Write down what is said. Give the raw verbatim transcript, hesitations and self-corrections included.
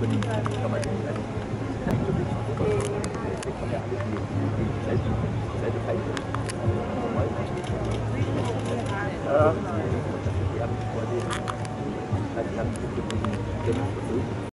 können, kann man nicht also, kriegt man ja alles die, die selbe, selbe Feinde. Ja. Die haben quasi, also die haben diesen Versuch